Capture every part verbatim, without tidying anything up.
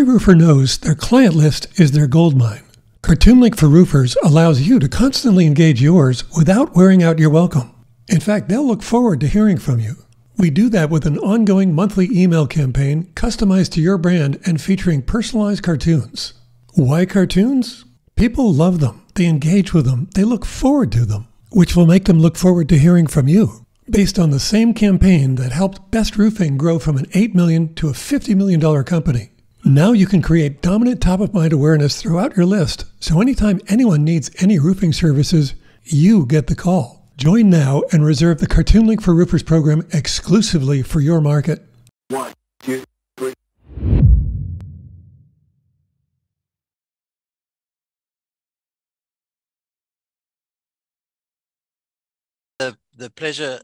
Every roofer knows their client list is their gold mine. CartoonLink for Roofers allows you to constantly engage yours without wearing out your welcome. In fact, they'll look forward to hearing from you. We do that with an ongoing monthly email campaign customized to your brand and featuring personalized cartoons. Why cartoons? People love them. They engage with them. They look forward to them, which will make them look forward to hearing from you. Based on the same campaign that helped Best Roofing grow from an eight million dollars to a fifty million dollars company. Now you can create dominant top-of-mind awareness throughout your list, so anytime anyone needs any roofing services, you get the call. Join now and reserve the CartoonLink for Roofers program exclusively for your market. One, two, three. The, the pleasure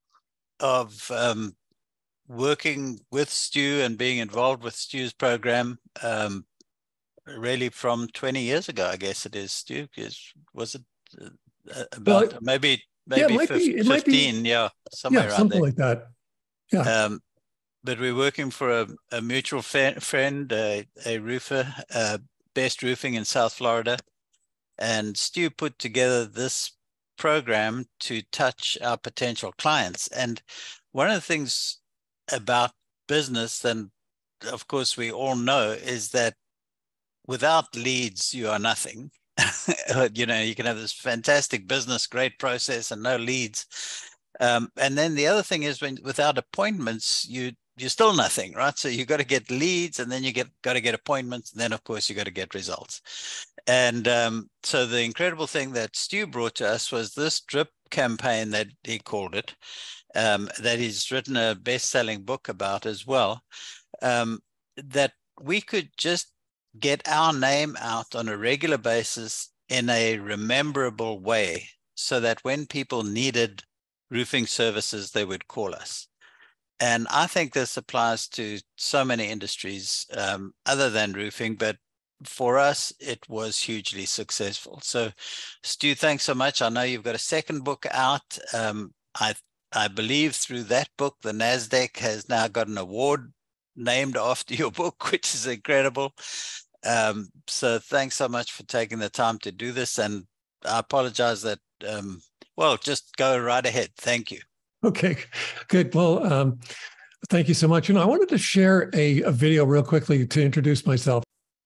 of um, working with Stu and being involved with Stu's program, um, really from twenty years ago, I guess it is, Stu. Is, was it uh, about well, maybe yeah, maybe it might fifteen, be, it might be, yeah, somewhere yeah, around something there. like that. Yeah. Um, but we're working for a, a mutual friend, a, a roofer, uh, Best Roofing in South Florida, and Stu put together this program to touch our potential clients. And one of the things about business, and of course we all know, is that without leads you are nothing. You know, you can have this fantastic business, great process, and no leads. Um, and then the other thing is, when without appointments, you you're still nothing, right? So you got to get leads, and then you get got to get appointments, and then of course you got to get results. And um, so the incredible thing that Stu brought to us was this drip campaign, that he called it, um, that he's written a best-selling book about as well, um, that we could just get our name out on a regular basis in a rememberable way, so that when people needed roofing services, they would call us. And I think this applies to so many industries um, other than roofing, but for us, it was hugely successful. So, Stu, thanks so much. I know you've got a second book out. Um, I I believe through that book, the NASDAQ has now got an award named after your book, which is incredible. Um, so thanks so much for taking the time to do this. And I apologize that, um, well, just go right ahead. Thank you. Okay, good. Well, um, thank you so much. You know, I wanted to share a, a video real quickly to introduce myself.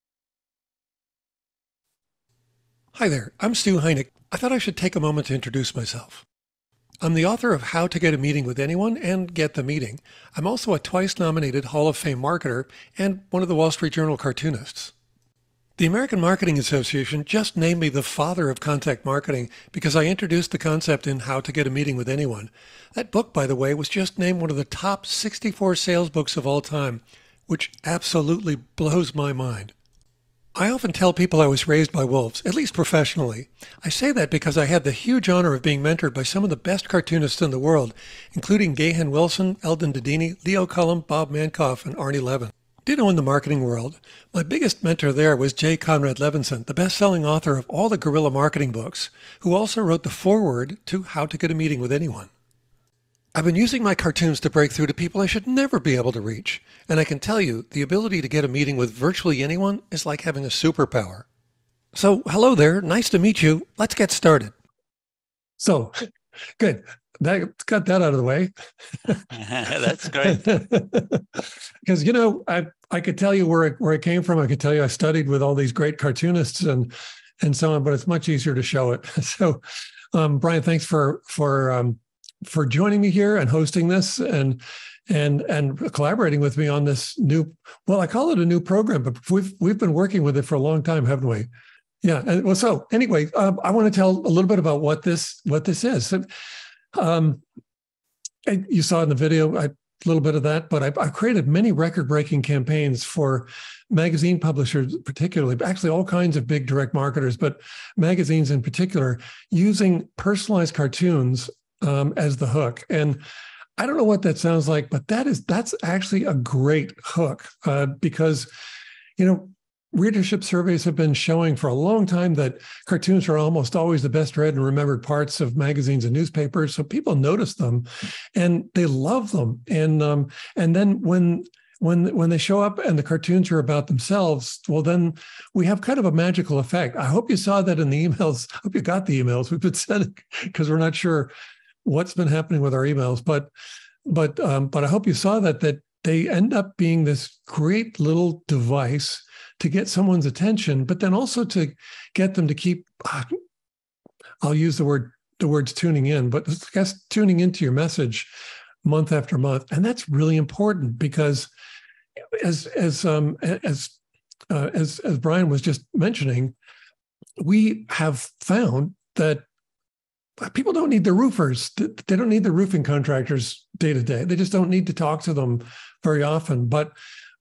Hi there, I'm Stu Heineck. I thought I should take a moment to introduce myself. I'm the author of How to Get a Meeting with Anyone and Get the Meeting. I'm also a twice-nominated Hall of Fame marketer and one of the Wall Street Journal cartoonists. The American Marketing Association just named me the father of contact marketing because I introduced the concept in How to Get a Meeting with Anyone. That book, by the way, was just named one of the top sixty-four sales books of all time, which absolutely blows my mind. I often tell people I was raised by wolves, at least professionally. I say that because I had the huge honor of being mentored by some of the best cartoonists in the world, including Gahan Wilson, Eldon Dedini, Leo Cullum, Bob Mankoff, and Arnie Levin. Ditto in the marketing world. My biggest mentor there was J. Conrad Levinson, the best-selling author of all the guerrilla marketing books, who also wrote the foreword to How to Get a Meeting with Anyone. I've been using my cartoons to break through to people I should never be able to reach, and I can tell you the ability to get a meeting with virtually anyone is like having a superpower. So, hello there, nice to meet you. Let's get started. So, good. That got that out of the way. That's great. Because, you know, I, I could tell you where it, where it came from. I could tell you I studied with all these great cartoonists and and so on, but it's much easier to show it. So, um, Brian, thanks for for um, for joining me here and hosting this and and and collaborating with me on this new. Well, I call it a new program, but we've we've been working with it for a long time, haven't we? Yeah. And, well, so anyway, um, I want to tell a little bit about what this what this is. So, Um, you saw in the video I, a little bit of that, but I, I've created many record-breaking campaigns for magazine publishers, particularly, actually all kinds of big direct marketers, but magazines in particular, using personalized cartoons um, as the hook. And I don't know what that sounds like, but that is that's actually a great hook uh, because, you know, readership surveys have been showing for a long time that cartoons are almost always the best read and remembered parts of magazines and newspapers. So people notice them and they love them. And um, and then when when when they show up and the cartoons are about themselves, well, then we have kind of a magical effect. I hope you saw that in the emails. I hope you got the emails we've been sending, because we're not sure what's been happening with our emails. But but um, but I hope you saw that that they end up being this great little device to get someone's attention, but then also to get them to keep, I'll use the word the words tuning in, but I guess tuning into your message month after month. And that's really important, because as as um, as uh, as as Brian was just mentioning, we have found that people don't need the roofers. They don't need the roofing contractors day to day. They just don't need to talk to them very often. But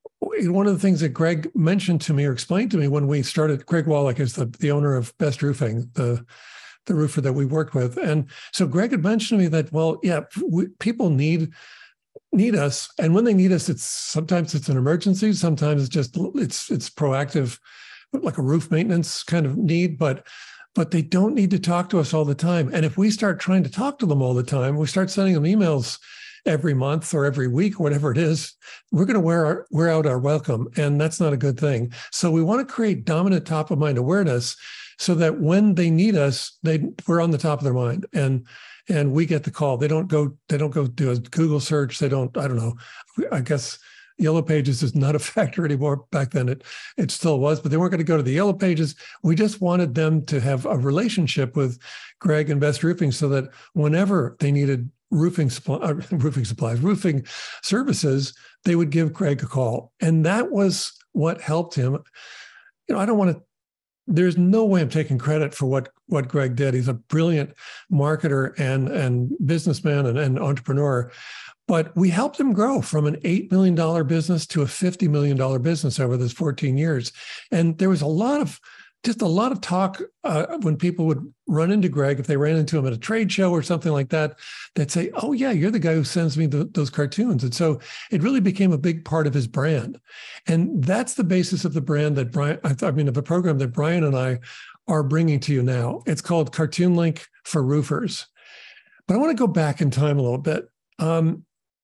one of the things that Greg mentioned to me or explained to me when we started, Greg Wallach is the, the owner of Best Roofing, the, the roofer that we worked with. And so Greg had mentioned to me that, well, yeah, we, people need need us. And when they need us, it's sometimes it's an emergency. Sometimes it's just, it's it's proactive, like a roof maintenance kind of need. But but they don't need to talk to us all the time. And if we start trying to talk to them all the time, we start sending them emails every month or every week, whatever it is, we're going to wear our, wear out our welcome. And that's not a good thing. So we want to create dominant top of mind awareness so that when they need us, they we're on the top of their mind, and and we get the call. They don't go, they don't go do a Google search. They don't, I don't know, I guess Yellow Pages is not a factor anymore. Back then it it still was, but they weren't going to go to the Yellow Pages. We just wanted them to have a relationship with Greg and Best Roofing so that whenever they needed roofing supply, uh, roofing supplies, roofing services, they would give Greg a call. And that was what helped him. You know, I don't want to, there's no way I'm taking credit for what, what Greg did. He's a brilliant marketer and, and businessman and, and entrepreneur. But we helped him grow from an eight million dollars business to a fifty million dollars business over those fourteen years. And there was a lot of, just a lot of talk uh, when people would run into Greg, if they ran into him at a trade show or something like that, they'd say, oh yeah, you're the guy who sends me the, those cartoons. And so it really became a big part of his brand. And that's the basis of the brand that Brian, I mean, of a program that Brian and I are bringing to you now. It's called Cartoon Link for Roofers. But I want to go back in time a little bit. Um,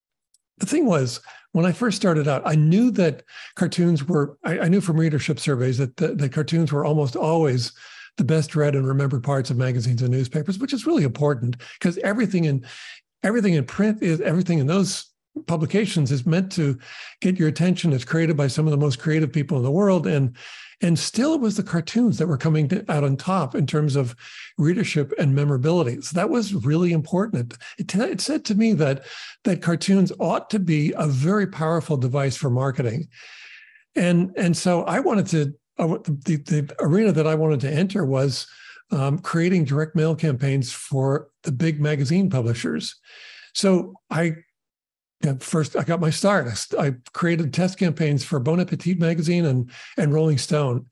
The thing was, when I first started out, I knew that cartoons were, I, I knew from readership surveys that the, the cartoons were almost always the best read and remembered parts of magazines and newspapers, which is really important because everything in everything in print is everything in those publications is meant to get your attention. It's created by some of the most creative people in the world. And, and still it was the cartoons that were coming to, out on top in terms of readership and memorability. So that was really important. It, it, it said to me that, that cartoons ought to be a very powerful device for marketing. And, and so I wanted to, uh, the, the arena that I wanted to enter was um, creating direct mail campaigns for the big magazine publishers. So I First, I got my start. I created test campaigns for Bon Appetit magazine and, and Rolling Stone.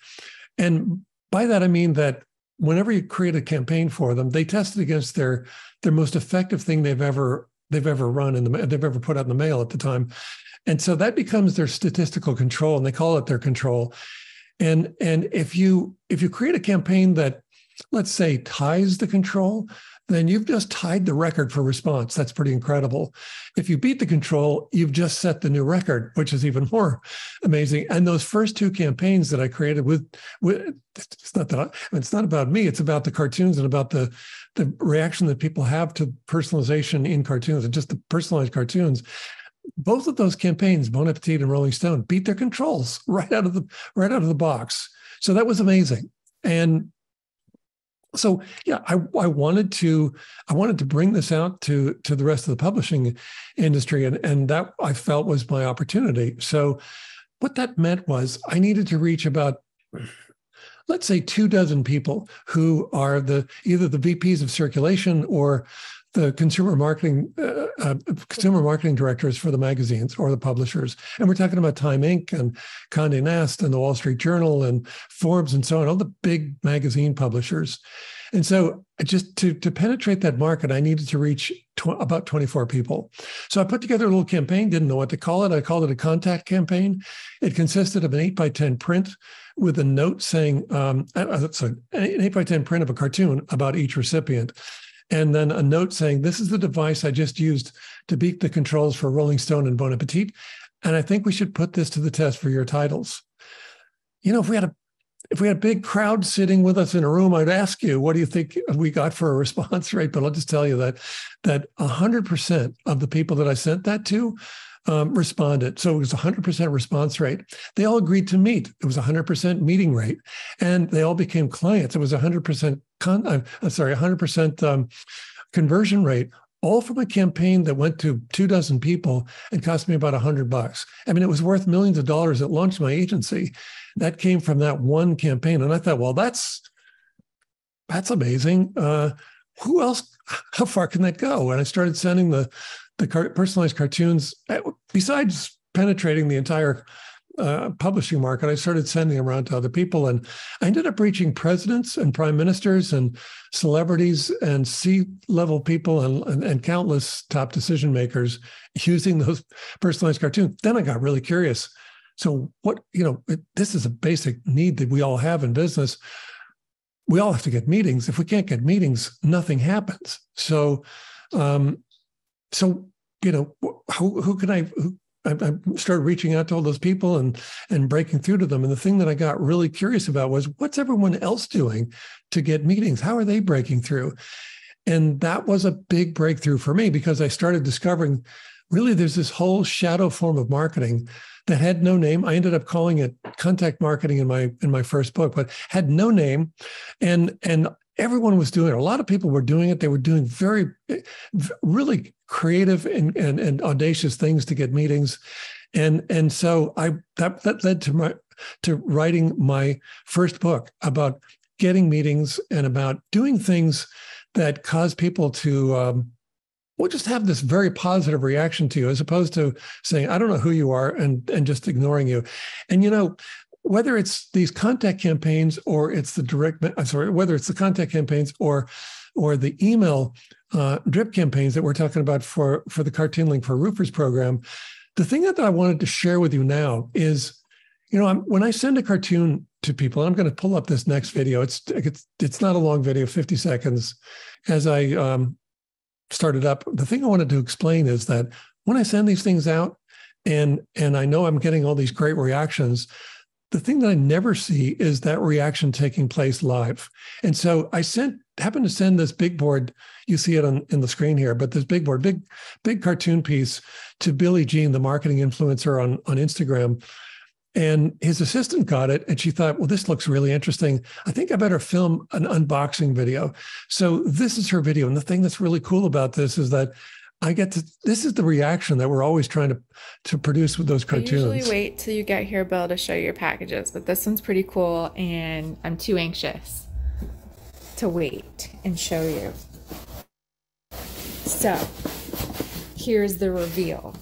And by that, I mean that whenever you create a campaign for them, they test it against their, their most effective thing they've ever, they've ever run in the, they've ever put out in the mail at the time. And so that becomes their statistical control, and they call it their control. And, and if you, if you create a campaign that, let's say, ties the control, then you've just tied the record for response. That's pretty incredible. If you beat the control, you've just set the new record, which is even more amazing. And those first two campaigns that I created with, with it's not that I, it's not about me, it's about the cartoons and about the, the reaction that people have to personalization in cartoons and just the personalized cartoons. Both of those campaigns, Bon Appetit and Rolling Stone, beat their controls right out of the right out of the box. So that was amazing. And So yeah, I, I wanted to I wanted to bring this out to, to the rest of the publishing industry, and, and that I felt was my opportunity. So what that meant was I needed to reach about, let's say, two dozen people who are the either the V Ps of circulation or the consumer marketing uh, uh, consumer marketing directors for the magazines or the publishers. And we're talking about Time Incorporated and Condé Nast and the Wall Street Journal and Forbes and so on, all the big magazine publishers. And so just to, to penetrate that market, I needed to reach tw- about twenty-four people. So I put together a little campaign, didn't know what to call it. I called it a contact campaign. It consisted of an eight by ten print with a note saying, um, uh, sorry, an eight by ten print of a cartoon about each recipient. And then a note saying, this is the device I just used to beat the controls for Rolling Stone and Bon Appetit. and I think we should put this to the test for your titles. You know, if we had a if we had a big crowd sitting with us in a room, I'd ask you, what do you think we got for a response rate? But I'll just tell you that that one hundred percent of the people that I sent that to um, responded. So it was a one hundred percent response rate. They all agreed to meet. It was a one hundred percent meeting rate. And they all became clients. It was a one hundred percent, con- I'm sorry, one hundred percent um, conversion rate, all from a campaign that went to two dozen people and cost me about a hundred bucks. I mean, it was worth millions of dollars. It launched my agency. That came from that one campaign. And I thought, well, that's, that's amazing. Uh, who else, how far can that go? And I started sending the, the car- personalized cartoons, besides penetrating the entire uh, publishing market, I started sending them around to other people. And I ended up reaching presidents and prime ministers and celebrities and C-level people and, and, and countless top decision makers using those personalized cartoons. Then I got really curious. So what, you know, it, this is a basic need that we all have in business. We all have to get meetings. If we can't get meetings, nothing happens. So, um, so, you know, who, who can I, who, I, I started reaching out to all those people and and breaking through to them. And the thing that I got really curious about was, what's everyone else doing to get meetings? How are they breaking through? And that was a big breakthrough for me, because I started discovering really there's this whole shadow form of marketing that had no name. I ended up calling it contact marketing in my in my first book, but had no name. And and everyone was doing it. A lot of people were doing it. They were doing very, really creative and, and, and audacious things to get meetings. And, and so I that, that led to my to writing my first book about getting meetings and about doing things that cause people to um, well, just have this very positive reaction to you, as opposed to saying, I don't know who you are, and, and just ignoring you. And, you know, whether it's these contact campaigns or it's the direct, I'm sorry, whether it's the contact campaigns or or the email uh, drip campaigns that we're talking about for, for the Cartoon Link for Roofers program, the thing that I wanted to share with you now is, you know, I'm, when I send a cartoon to people, and I'm going to pull up this next video. It's it's it's not a long video, fifty seconds. As I um, started up, the thing I wanted to explain is that when I send these things out, and and I know I'm getting all these great reactions, the thing that I never see is that reaction taking place live. And so I sent, happened to send this big board, you see it on in the screen here, but this big board, big, big cartoon piece to Billie Jean, the marketing influencer on, on Instagram. And his assistant got it, and she thought, well, this looks really interesting. I think I better film an unboxing video. So this is her video. And the thing that's really cool about this is that I get to, this is the reaction that we're always trying to, to produce with those cartoons. I usually wait till you get here, Bill, to show your packages, but this one's pretty cool, and I'm too anxious to wait and show you. So, here's the reveal.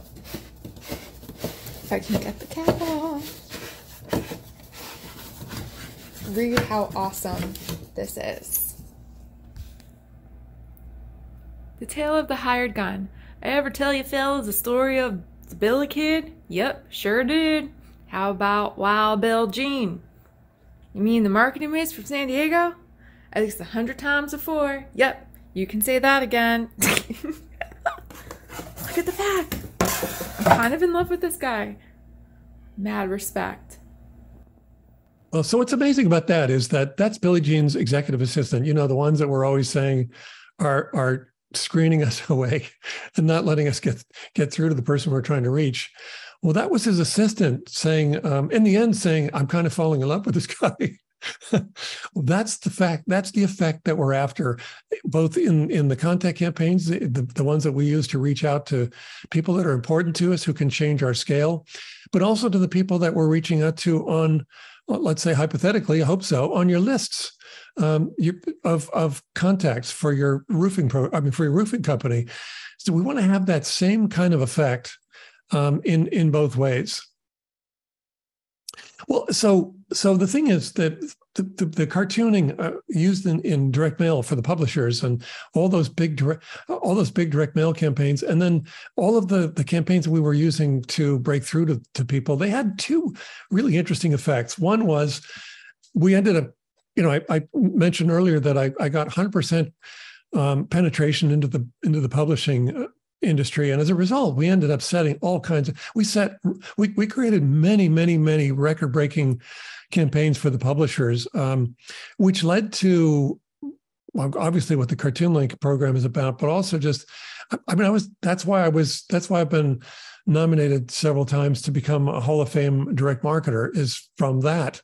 If I can get the cap off. Read how awesome this is. The Tale of the Hired Gun. I ever tell you fellas the story of the Billy Kid? Yep, sure did. How about Wild Bill Jean? You mean the marketing whiz from San Diego? At least a hundred times before. Yep, you can say that again. Look at the back. I'm kind of in love with this guy. Mad respect. Well, so what's amazing about that is that that's Billie Jean's executive assistant. You know, the ones that we're always saying are are screening us away and not letting us get get through to the person we're trying to reach. Well, that was his assistant saying, um, in the end, saying, I'm kind of falling in love with this guy. Well, that's the fact. That's the effect that we're after, both in, in the contact campaigns, the, the ones that we use to reach out to people that are important to us who can change our scale, but also to the people that we're reaching out to on, let's say, hypothetically, I hope so, on your lists um, you, of, of contacts for your roofing pro, I mean, for your roofing company. So we want to have that same kind of effect um, in, in both ways. Well, so so the thing is that the, the, the cartooning uh, used in, in direct mail for the publishers and all those big direct, all those big direct mail campaigns, and then all of the, the campaigns that we were using to break through to, to people, they had two really interesting effects. One was we ended up, you know, I, I mentioned earlier that I, I got one hundred percent um, penetration into the into the publishing industry. And as a result, we ended up setting all kinds of, we set, we, we created many, many, many record-breaking campaigns for the publishers, um, which led to, well, obviously what the Cartoon Link program is about, but also just, I mean, I was, that's why I was, that's why I've been nominated several times to become a Hall of Fame direct marketer, is from that.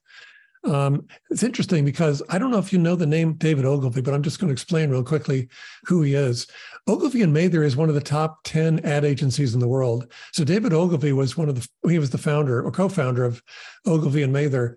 Um, it's interesting because I don't know if you know the name David Ogilvy, but I'm just going to explain real quickly who he is. Ogilvy and Mather is one of the top ten ad agencies in the world. So David Ogilvy was one of the, he was the founder or co-founder of Ogilvy and Mather.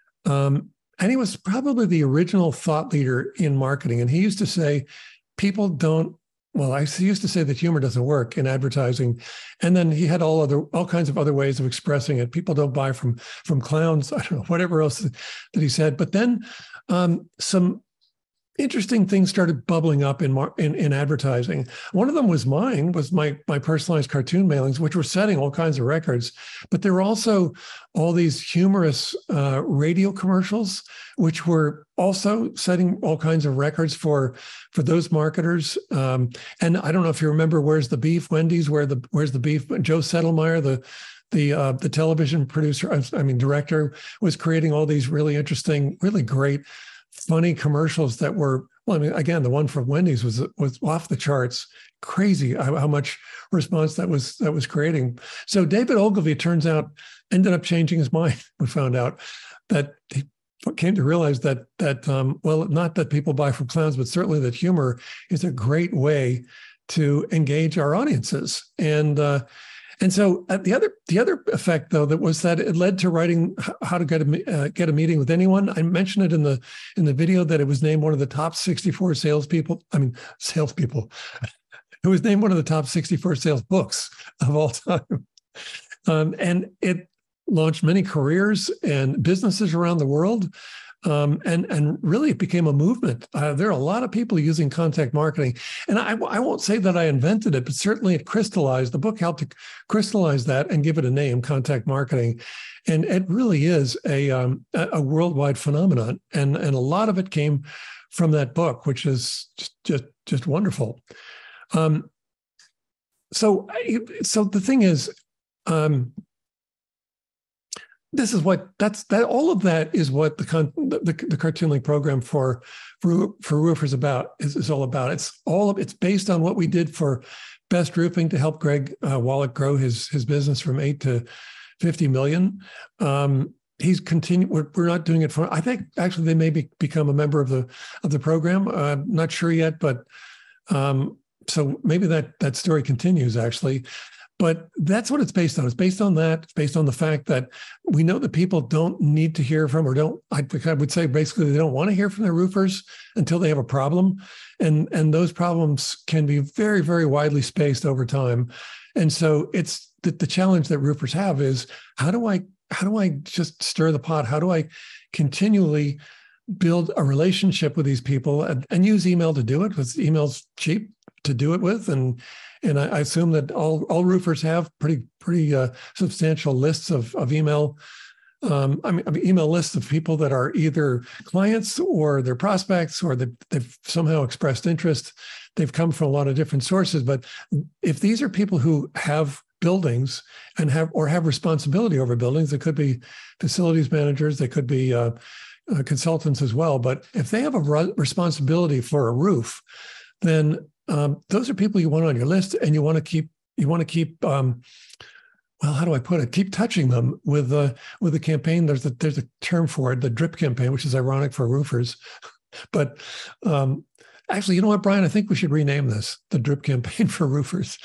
Um, and he was probably the original thought leader in marketing. And he used to say, people don't, well, I used to say that humor doesn't work in advertising. And then he had all other, all kinds of other ways of expressing it. People don't buy from, from clowns, I don't know, whatever else that he said. But then um, some interesting things started bubbling up in, in in advertising. One of them was mine, was my my personalized cartoon mailings, which were setting all kinds of records. But there were also all these humorous uh, radio commercials, which were also setting all kinds of records for for those marketers. Um, and I don't know if you remember, Where's the Beef? Wendy's, where the Where's the Beef? Joe Settlemeyer, the the uh, the television producer, I mean director, was creating all these really interesting, really great, funny commercials that were, well, I mean, again, the one from Wendy's was was off the charts, crazy how, how much response that was that was creating. So David Ogilvy, it turns out, ended up changing his mind. We found out that he came to realize that that um, well, not that people buy from clowns, but certainly that humor is a great way to engage our audiences. And uh, And so uh, the other the other effect, though, that was that it led to writing How to Get a uh, Get a Meeting with Anyone. I mentioned it in the in the video that it was named one of the top sixty-four salespeople. I mean, salespeople. It was named one of the top sixty-four sales books of all time, um, and it launched many careers and businesses around the world. Um, and and really it became a movement. Uh, there are a lot of people using contact marketing. And I, I won't say that I invented it, but certainly it crystallized, the book helped to crystallize that and give it a name, contact marketing. And it really is a, um, a worldwide phenomenon. And, and a lot of it came from that book, which is just, just, just wonderful. Um, so, so the thing is, um, This is what that's that. All of that is what the con, the, the Cartoon Link program for for for roofers about is, is all about. It's all of it's based on what we did for Best Roofing to help Greg uh, Wallach grow his his business from eight to fifty million. Um, he's continued. We're, we're not doing it for. I think actually they may be, become a member of the of the program. Uh, not sure yet, but um, so maybe that that story continues actually. But that's what it's based on. It's based on that. It's based on the fact that we know that people don't need to hear from, or don't, I, I would say basically they don't want to hear from their roofers until they have a problem. And, and those problems can be very, very widely spaced over time. And so it's the, the challenge that roofers have is how do I, how do I just stir the pot? How do I continually build a relationship with these people and, and use email to do it? Because email's cheap to do it with. And And I assume that all, all roofers have pretty pretty uh, substantial lists of, of email, um, I mean, I mean, email lists of people that are either clients or their prospects, or that they've somehow expressed interest. They've come from a lot of different sources. But if these are people who have buildings and have or have responsibility over buildings, it could be facilities managers, they could be uh, uh, consultants as well. But if they have a re- responsibility for a roof, then Um, those are people you want on your list, and you want to keep. You want to keep. Um, well, how do I put it? Keep touching them with the with the campaign. There's a there's a term for it, the drip campaign, which is ironic for roofers. But um, actually, you know what, Brian? I think we should rename this the drip campaign for roofers.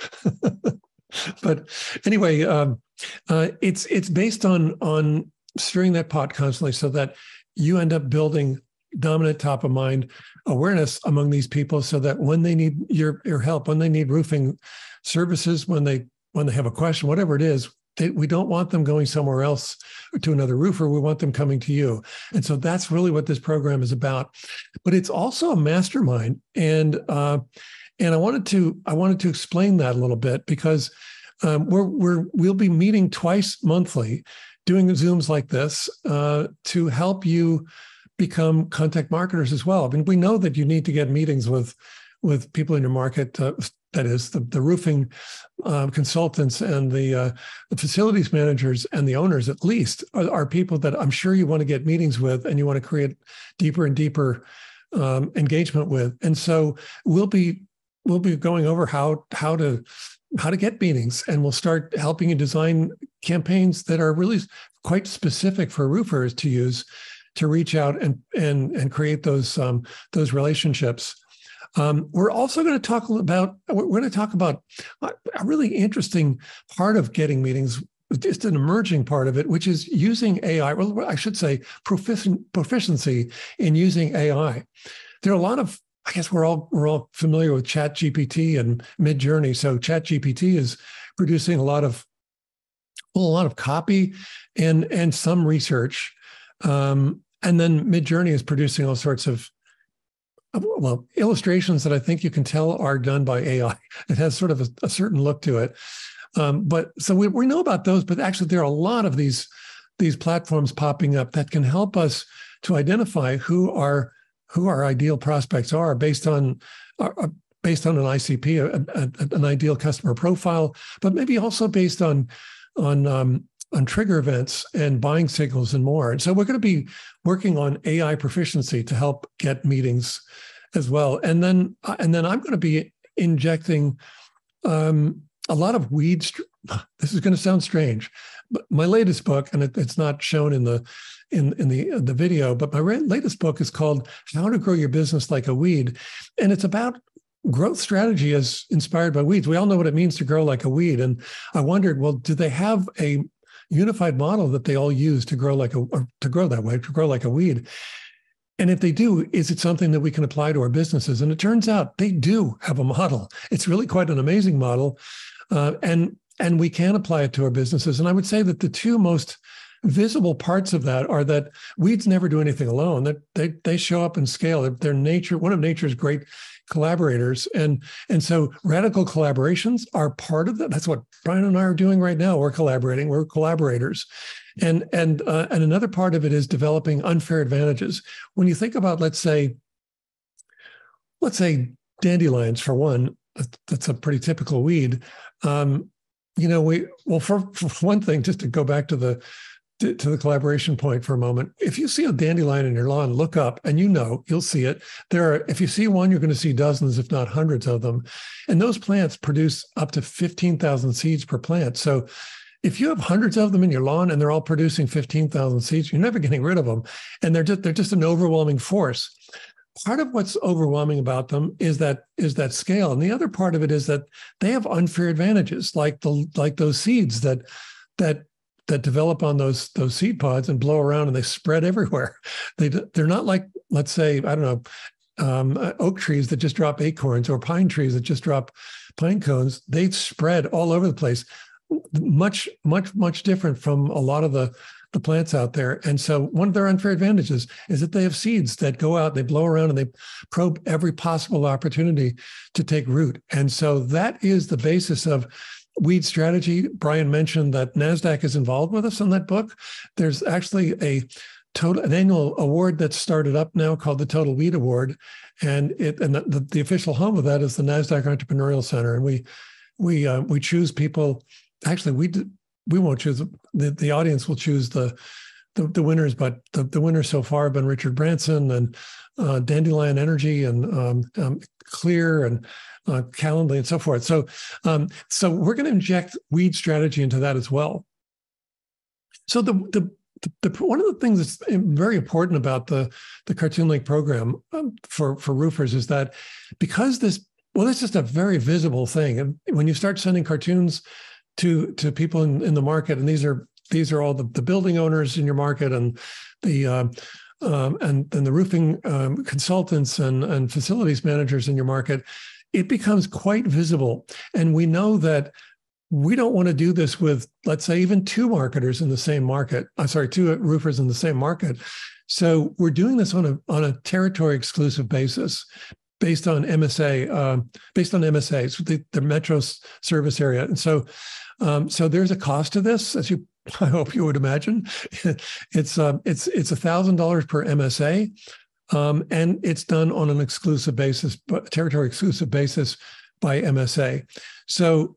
But anyway, um, uh, it's it's based on on stirring that pot constantly, so that you end up building dominant top of mind awareness among these people, so that when they need your your help, when they need roofing services, when they when they have a question, whatever it is, they, we don't want them going somewhere else to another roofer. We want them coming to you. And so that's really what this program is about. But it's also a mastermind, and uh, and I wanted to I wanted to explain that a little bit, because um, we're we're we'll be meeting twice monthly, doing Zooms like this uh, to help you become contact marketers as well. I mean, we know that you need to get meetings with, with people in your market, uh, that is the, the roofing uh, consultants and the, uh, the facilities managers and the owners at least are, are people that I'm sure you want to get meetings with and you want to create deeper and deeper um, engagement with. And so we'll be we'll be going over how how to how to get meetings, and we'll start helping you design campaigns that are really quite specific for roofers to use to reach out and and and create those um, those relationships. Um, we're also going to talk about we're going to talk about a really interesting part of getting meetings, just an emerging part of it, which is using A I. Well, I should say proficient, proficiency in using A I. There are a lot of I guess we're all we're all familiar with ChatGPT and Midjourney. So ChatGPT is producing a lot of well, a lot of copy and and some research, um, and then Midjourney is producing all sorts of well illustrations that I think you can tell are done by A I. It has sort of a, a certain look to it. Um, but so we we know about those, but actually there are a lot of these these platforms popping up that can help us to identify who are. who our ideal prospects are based on uh, based on an I C P, a, a, an ideal customer profile, but maybe also based on on um, on trigger events and buying signals and more. And so we're going to be working on A I proficiency to help get meetings as well. And then uh, and then I'm going to be injecting um, a lot of weeds. This is going to sound strange, but my latest book, and it, it's not shown in the in in the the video, but my latest book is called How to Grow Your Business Like a Weed, and it's about growth strategy as inspired by weeds. We all know what it means to grow like a weed, and I wondered, well, do they have a unified model that they all use to grow like a or to grow that way, to grow like a weed? And if they do, is it something that we can apply to our businesses? And it turns out they do have a model. It's really quite an amazing model, uh, and and we can apply it to our businesses. And I would say that the two most visible parts of that are that weeds never do anything alone. That they, they they show up in scale. They're, they're nature, one of nature's great collaborators, and and so radical collaborations are part of that. That's what Brian and I are doing right now. We're collaborating. We're collaborators, and and uh, and another part of it is developing unfair advantages. When you think about, let's say, let's say dandelions for one, that's a pretty typical weed. Um, you know, we well for, for one thing, just to go back to the to, to the collaboration point for a moment. If you see a dandelion in your lawn, look up and you know, you'll see it. There are, if you see one, you're going to see dozens, if not hundreds of them. And those plants produce up to fifteen thousand seeds per plant. So if you have hundreds of them in your lawn and they're all producing fifteen thousand seeds, you're never getting rid of them. And they're just, they're just an overwhelming force. Part of what's overwhelming about them is that is that scale. And the other part of it is that they have unfair advantages, like the like those seeds that that that develop on those those seed pods and blow around and they spread everywhere. They they're not like, let's say, I don't know, um, oak trees that just drop acorns or pine trees that just drop pine cones. They spread all over the place. Much, much, much different from a lot of the the plants out there. And so one of their unfair advantages is that they have seeds that go out, they blow around and they probe every possible opportunity to take root. And so that is the basis of weed strategy. Brian mentioned that NASDAQ is involved with us on that book. There's actually a total an annual award that's started up now called the Total Weed Award. And it and the, the, the official home of that is the NASDAQ Entrepreneurial Center. And we we uh, we choose people, actually we do, we won't choose, the, the audience will choose the, the, the winners, but the, the winners so far have been Richard Branson and uh, Dandelion Energy and um, um, Clear and uh, Calendly and so forth. So, um, so we're going to inject weed strategy into that as well. So the, the, the, the one of the things that's very important about the, the Cartoon Link program um, for, for roofers is that because this, well, it's just a very visible thing. And when you start sending cartoons to to people in, in the market, and these are these are all the, the building owners in your market and the uh, um, and and the roofing um, consultants and and facilities managers in your market, it becomes quite visible. And we know that we don't want to do this with, let's say, even two marketers in the same market. I'm sorry, two roofers in the same market. So we're doing this on a on a territory exclusive basis, based on M S A, uh, based on M S As, the, the metro service area. And so, um, so there's a cost to this, as you, I hope you would imagine. It's uh, it's it's a thousand dollars per M S A, um, and it's done on an exclusive basis, but territory exclusive basis, by M S A. So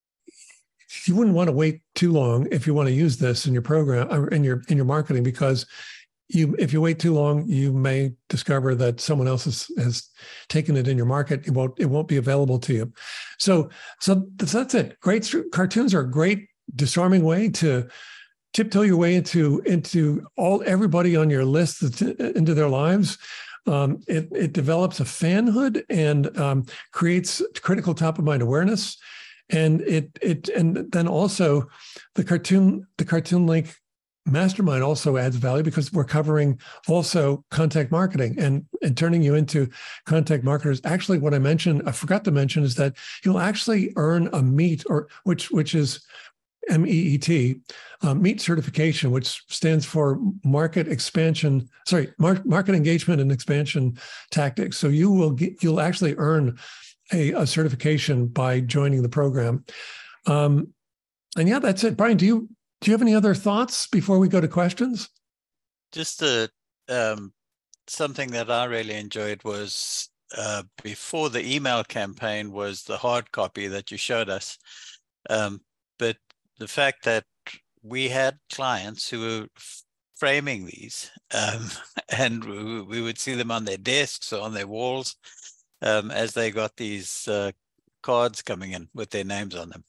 you wouldn't want to wait too long if you want to use this in your program or in your in your marketing, because you if you wait too long, you may discover that someone else has, has taken it in your market. It won't it won't be available to you. So so that's it. Great cartoons are a great disarming way to tiptoe your way into into all everybody on your list, into their lives. Um, it, it develops a fanhood and um, creates critical top of mind awareness, and it it and then also the cartoon the Cartoon Link Mastermind also adds value because we're covering also contact marketing and and turning you into contact marketers. Actually, what I mentioned I forgot to mention is that you'll actually earn a MEET, or which which is M E E T, uh, MEET certification, which stands for Market Expansion, sorry, Mar- Market Engagement and Expansion Tactics. So you will get, you'll actually earn a, a certification by joining the program. Um, and yeah, that's it. Brian, do you do you have any other thoughts before we go to questions? Just a, um, something that I really enjoyed was uh, before the email campaign was the hard copy that you showed us. Um, but the fact that we had clients who were framing these, um, and we, we would see them on their desks or on their walls um, as they got these uh, cards coming in with their names on them.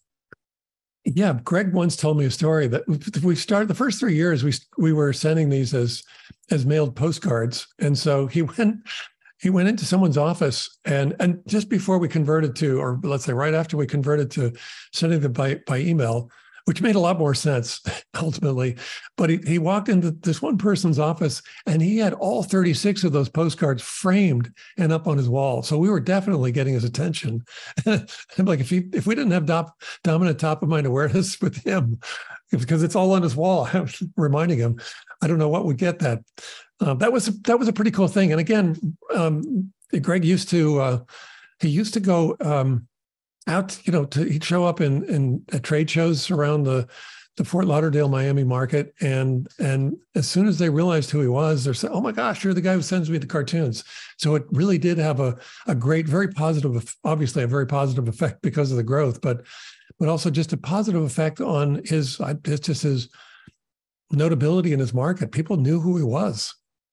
Yeah, Greg once told me a story that we started the first three years. We we were sending these as as mailed postcards, and so he went he went into someone's office, and and just before we converted to, or let's say right after we converted to sending them by by email, which made a lot more sense ultimately. But he, he walked into this one person's office and he had all thirty-six of those postcards framed and up on his wall. So we were definitely getting his attention. I'm like, if he, if we didn't have dop, dominant top of mind awareness with him, because it's all on his wall, I was reminding him, I don't know what would get that. Uh, that was, that was a pretty cool thing. And again, um, Greg used to, uh, he used to go, um, out, you know, to, he'd show up in, in at trade shows around the, the Fort Lauderdale, Miami market. And, and as soon as they realized who he was, they're saying, oh my gosh, you're the guy who sends me the cartoons. So it really did have a, a great, very positive, obviously a very positive effect because of the growth, but, but also just a positive effect on his, it's just his notability in his market. People knew who he was.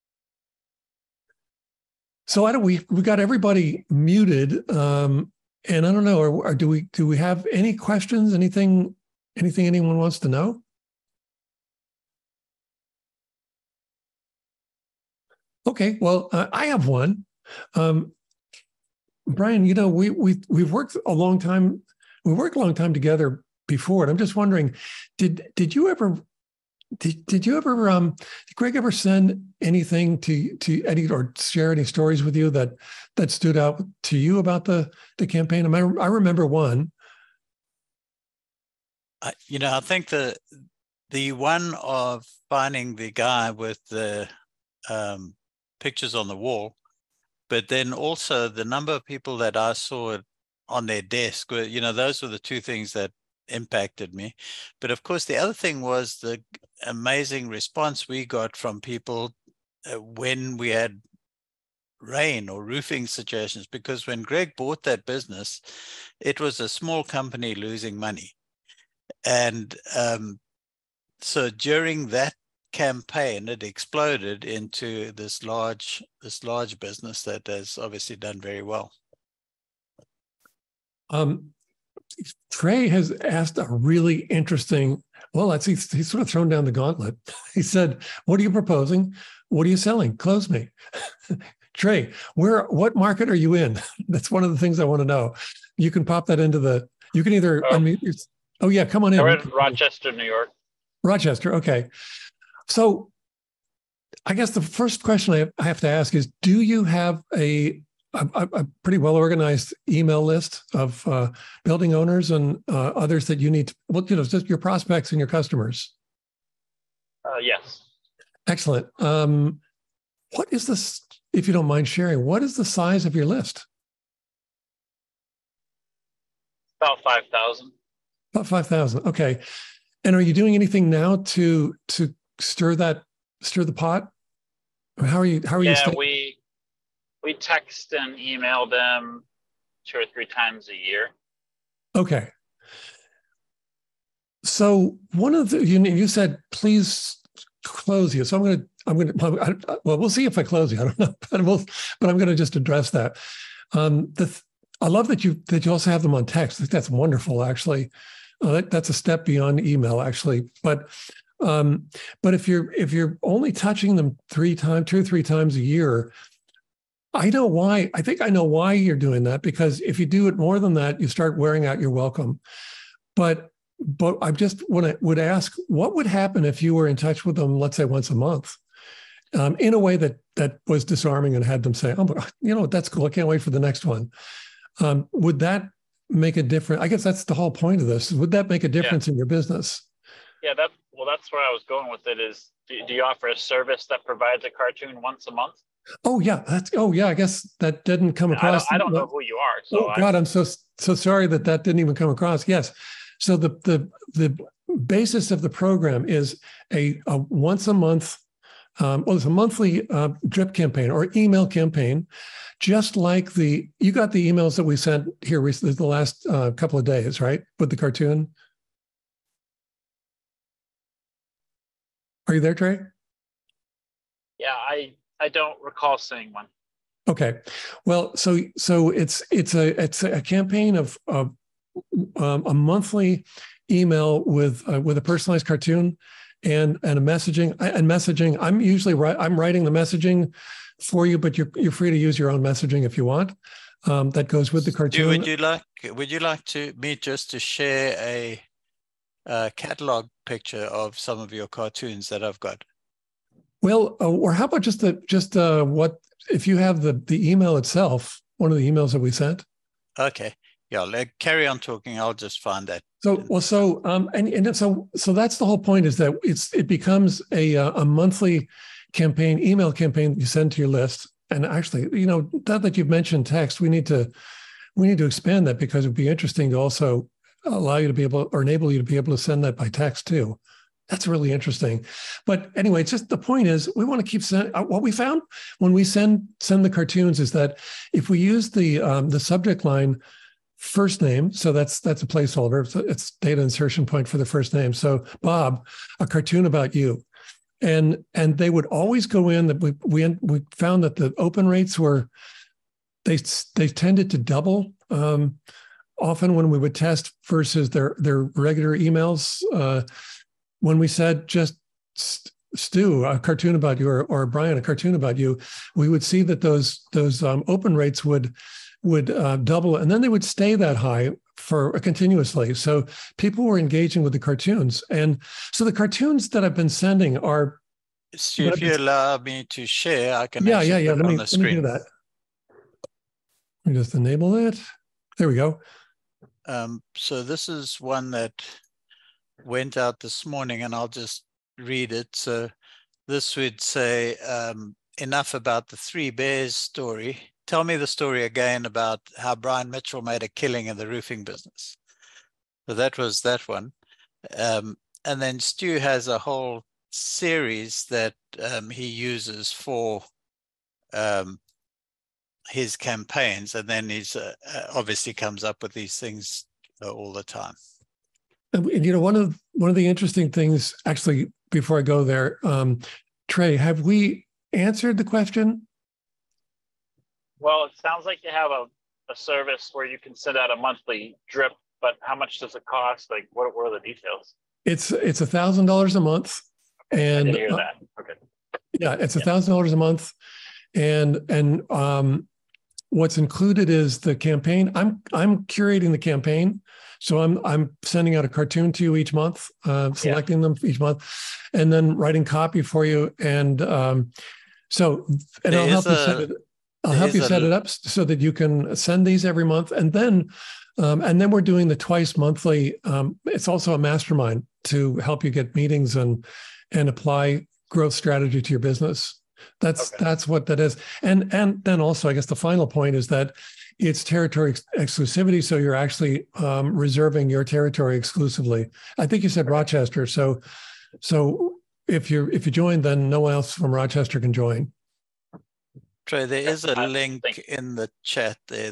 So I don't, we, we got everybody muted. Um, And I don't know, or, or do we do we have any questions? Anything, anything anyone wants to know? Okay, well, uh, I have one. Um, Brian, you know, we we we've worked a long time. We worked a long time together before, and I'm just wondering, did did you ever did did you ever um did Greg ever send anything to to Eddie or share any stories with you that that stood out to you about the the campaign? I mean, I remember one. I, you know, I think the the one of finding the guy with the um, pictures on the wall, but then also the number of people that I saw on their desk were, you know, those were the two things that impacted me. But of course, the other thing was the amazing response we got from people uh, when we had rain or roofing situations, because when Greg bought that business, it was a small company losing money. And um, so during that campaign, it exploded into this large, this large business that has obviously done very well. Um, Trey has asked a really interesting, well, that's, he's, he's sort of thrown down the gauntlet. He said, what are you proposing? What are you selling? Close me. Trey, where, what market are you in? That's one of the things I want to know. You can pop that into the, you can either oh. unmute your, oh yeah, come on in. We're in Rochester, New York. Rochester, okay. So I guess the first question I have to ask is, do you have a A, a pretty well-organized email list of uh, building owners and uh, others that you need to, well, you know, just your prospects and your customers? Uh, yes. Excellent. Um, what is this, if you don't mind sharing, what is the size of your list? About five thousand. About five thousand. Okay. And are you doing anything now to to stir that, stir the pot? How are you, how are yeah, you? Yeah, we, we text and email them two or three times a year. Okay. So one of the, you, you said, please close you. So I'm going to, I'm going to, well, we'll see if I close you. I don't know, but, we'll, but I'm going to just address that. Um, the, I love that you, that you also have them on text. I think that's wonderful, actually. Uh, that, that's a step beyond email, actually. But, um, but if you're, if you're only touching them three times, two or three times a year, I know why. I think I know why you're doing that, because if you do it more than that, you start wearing out your welcome. But But I just when I would ask, what would happen if you were in touch with them, let's say once a month, um, in a way that that was disarming and had them say, "Oh, you know, that's cool. I can't wait for the next one." Um, would that make a difference? I guess that's the whole point of this. Would that make a difference yeah. in your business? Yeah, that well, that's where I was going with it. Is do, do you offer a service that provides a cartoon once a month? Oh yeah, that's oh yeah. I guess that didn't come across. I don't, I don't know who you are. So oh God, I'm so so sorry that that didn't even come across. Yes. So the the the basis of the program is a, a once a month, um, well, it's a monthly uh, drip campaign or email campaign, just like the you got the emails that we sent here recently, the last uh, couple of days, right, with the cartoon. Are you there, Trey? Yeah, I I don't recall seeing one. Okay, well, so so it's it's a it's a campaign of. of Um, a monthly email with uh, with a personalized cartoon and and a messaging and messaging. I'm usually right. I'm writing the messaging for you, but you're you're free to use your own messaging if you want. Um, that goes with the cartoon. Would you like Would you like to me just to share a, a catalog picture of some of your cartoons that I've got? Well, uh, or how about just the just uh, what if you have the the email itself? One of the emails that we sent. Okay. Yeah, like, carry on talking. I'll just find that. So, well, so, um, and, and so, so that's the whole point is that it's, it becomes a, a monthly campaign, email campaign that you send to your list. And actually, you know, now that you've mentioned text, we need to, we need to expand that because it'd be interesting to also allow you to be able or enable you to be able to send that by text too. That's really interesting. But anyway, it's just the point is we want to keep sending, what we found when we send, send the cartoons is that if we use the, um, the subject line, first name, so that's that's a placeholder. So it's data insertion point for the first name. So Bob, a cartoon about you, and and they would always go in. That we we we found that the open rates were they they tended to double um, often when we would test versus their their regular emails. Uh, when we said just Stu, a cartoon about you, or, or Brian, a cartoon about you, we would see that those those um, open rates would. would uh, double, and then they would stay that high for uh, continuously. So people were engaging with the cartoons. And so the cartoons that I've been sending are... So if you allow me to share, I can yeah, yeah, yeah. put Let it me, on the let me screen. do that. Let me just enable it. There we go. Um, so this is one that went out this morning, and I'll just read it. So this would say, um, enough about the Three Bears story. Tell me the story again about how Brian Mitchell made a killing in the roofing business. So that was that one. Um, and then Stu has a whole series that um, he uses for um, his campaigns. And then he's uh, obviously comes up with these things uh, all the time. And, you know, one of one of the interesting things, actually, before I go there, um, Trey, have we answered the question? Well, it sounds like you have a, a service where you can send out a monthly drip, but how much does it cost? Like, what, what are the details? It's it's a thousand dollars a month, and I didn't hear uh, that. Okay. Yeah, it's a thousand dollars a month, and and um, what's included is the campaign. I'm I'm curating the campaign, so I'm I'm sending out a cartoon to you each month, uh, selecting yeah. them each month, and then writing copy for you. And um, so, and there I'll help a, you set it. I'll help you set a, it up so that you can send these every month, and then um, and then we're doing the twice monthly. Um, it's also a mastermind to help you get meetings and and apply growth strategy to your business. That's okay. That's what that is. And and then also, I guess the final point is that it's territory ex- exclusivity. So you're actually um, reserving your territory exclusively. I think you said Rochester. So so if you if you join, then no one else from Rochester can join. Trey, there is a link in the chat there that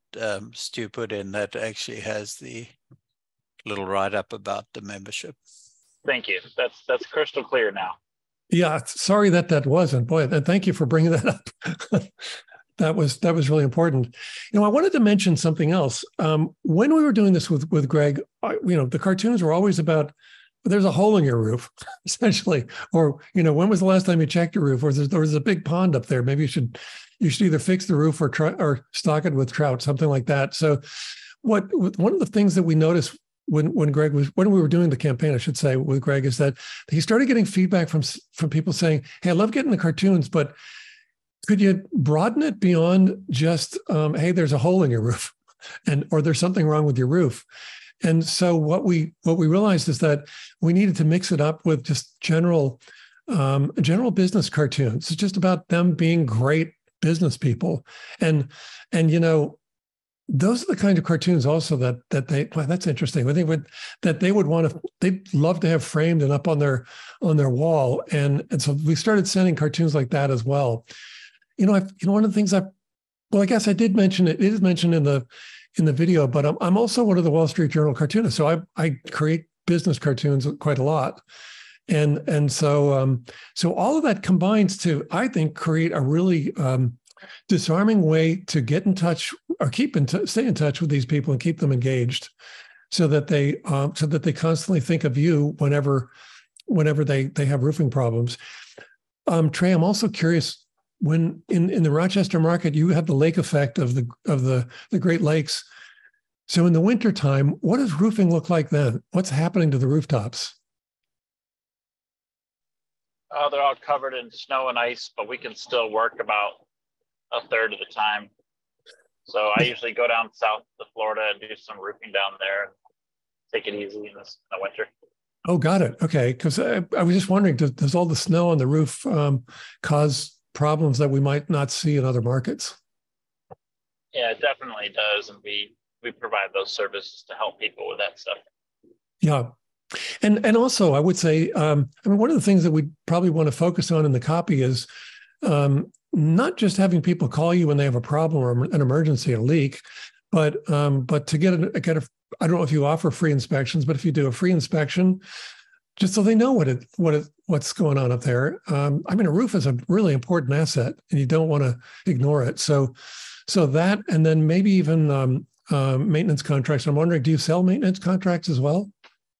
um, Stu put in that actually has the little write-up about the membership. Thank you. That's that's crystal clear now. Yeah, sorry that that wasn't. Boy, and thank you for bringing that up. That was that was really important. You know, I wanted to mention something else. Um, when we were doing this with with Greg, I, you know, the cartoons were always about there's a hole in your roof, essentially, or you know, when was the last time you checked your roof? Or there's, there was a big pond up there. Maybe you should you should either fix the roof or try, or stock it with trout, something like that. So, what one of the things that we noticed when when Greg was when we were doing the campaign, I should say, with Greg, is that he started getting feedback from from people saying, "Hey, I love getting the cartoons, but could you broaden it beyond just, um, hey, there's a hole in your roof, and or there's something wrong with your roof?" And so what we what we realized is that we needed to mix it up with just general um, general business cartoons. It's just about them being great business people, and and you know, those are the kind of cartoons also that that they well, that's interesting. I think would that they would want to they'd love to have framed and up on their on their wall, and and so we started sending cartoons like that as well. You know, I, you know, one of the things I, well, I guess I did mention it. It is mentioned in the, in the video, but I'm I'm also one of the Wall Street Journal cartoonists, so I I create business cartoons quite a lot, and and so um so all of that combines to, I think, create a really um, disarming way to get in touch or keep in t- stay in touch with these people and keep them engaged, so that they um, so that they constantly think of you whenever whenever they they have roofing problems. Um, Trey, I'm also curious. When in, in the Rochester market, you have the lake effect of the of the, the Great Lakes. So in the wintertime, what does roofing look like then? What's happening to the rooftops? Oh, they're all covered in snow and ice, but we can still work about a third of the time. So I usually go down south to Florida and do some roofing down there and take it easy in the, in the winter. Oh, got it. Okay, because I, I was just wondering, does, does all the snow on the roof um, cause problems that we might not see in other markets? Yeah, it definitely does, and we we provide those services to help people with that stuff. Yeah, and and also I would say, um, I mean, one of the things that we probably want to focus on in the copy is um, not just having people call you when they have a problem or an emergency, a leak, but um, but to get a get a I don't know if you offer free inspections, but if you do a free inspection, just so they know what it what it what's going on up there. Um, I mean, a roof is a really important asset, and you don't want to ignore it. So, so that, and then maybe even um, uh, maintenance contracts. I'm wondering, do you sell maintenance contracts as well?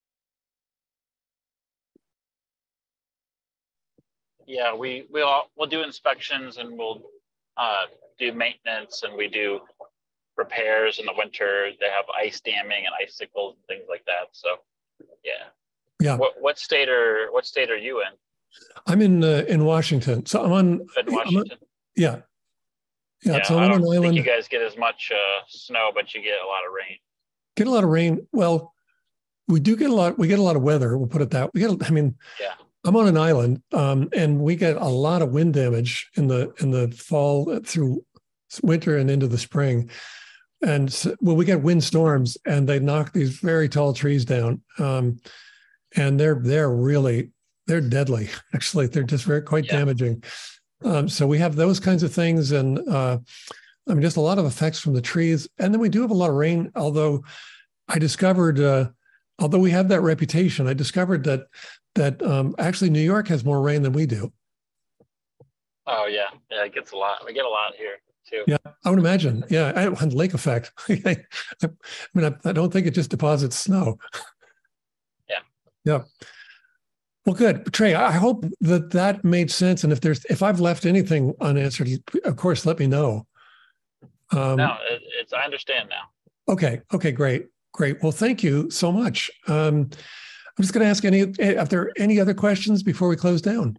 Yeah, we we'll we'll do inspections, and we'll uh, do maintenance, and we do repairs in the winter. They have ice damming and icicles and things like that. So, yeah. Yeah. What what state are what state are you in? I'm in uh, in Washington. So I'm on. In Washington. On, yeah. yeah. Yeah. So I'm I on don't an think island. you guys get as much uh, snow, but you get a lot of rain. Get a lot of rain. Well, we do get a lot. We get a lot of weather. We'll put it that. We get. I mean. Yeah. I'm on an island, um, and we get a lot of wind damage in the in the fall through winter and into the spring. And so, well, we get wind storms, and they knock these very tall trees down. Um, And they're they're really they're deadly. Actually, they're just very quite yeah. damaging. Um, so we have those kinds of things, and uh, I mean, just a lot of effects from the trees. And then we do have a lot of rain. Although I discovered, uh, although we have that reputation, I discovered that that um, actually New York has more rain than we do. Oh yeah, yeah, it gets a lot. We get a lot here too. Yeah, I would imagine. Yeah, I, lake effect. I mean, I, I don't think it just deposits snow. Yeah. Well, good. Trey, I hope that that made sense. And if there's, if I've left anything unanswered, of course, let me know. Um, no, it, it's, I understand now. Okay. Okay, great. Great. Well, thank you so much. Um, I'm just going to ask any, if there are any other questions before we close down.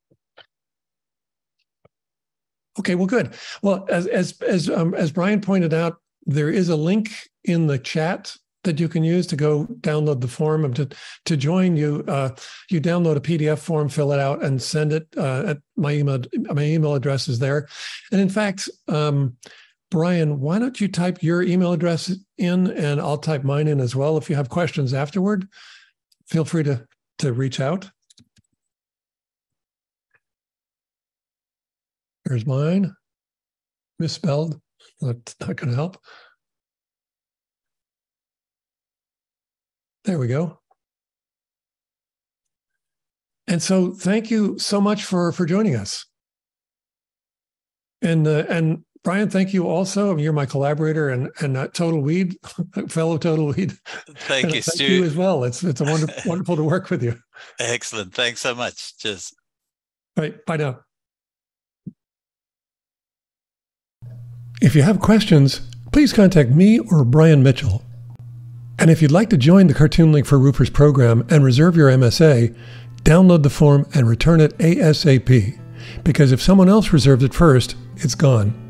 Okay, well, good. Well, as, as, as, um, as Brian pointed out, there is a link in the chat that you can use to go download the form. And to, to join you, uh, you download a P D F form, fill it out, and send it. Uh, at my email, my email address is there. And in fact, um, Brian, why don't you type your email address in, and I'll type mine in as well. If you have questions afterward, feel free to, to reach out. There's mine, misspelled. That's not going to help. There we go. And so thank you so much for, for joining us. And, uh, and Brian, thank you also. You're my collaborator and, and uh, Total Weed, fellow Total Weed. Thank and you, thank Stu. you as well. It's, it's a wonderful, wonderful to work with you. Excellent. Thanks so much. Cheers. All right. Bye now. If you have questions, please contact me or Brian Mitchell. And if you'd like to join the Cartoon Link for Roofers program and reserve your M S A, download the form and return it ASAP. Because if someone else reserves it first, it's gone.